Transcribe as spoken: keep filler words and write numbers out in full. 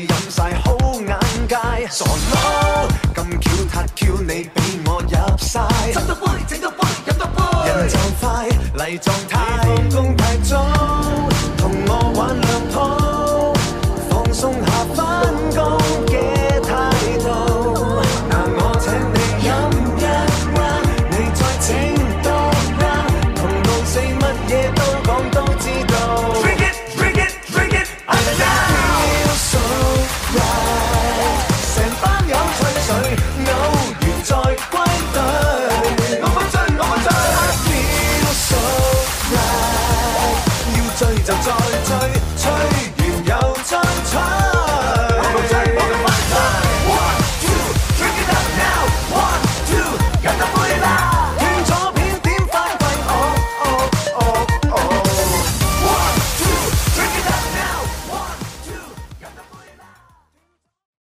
飲晒好眼界，傻佬咁巧撻 Q 你俾我入晒，斟多杯整多杯飲多杯，人就快嚟狀態，放工太早。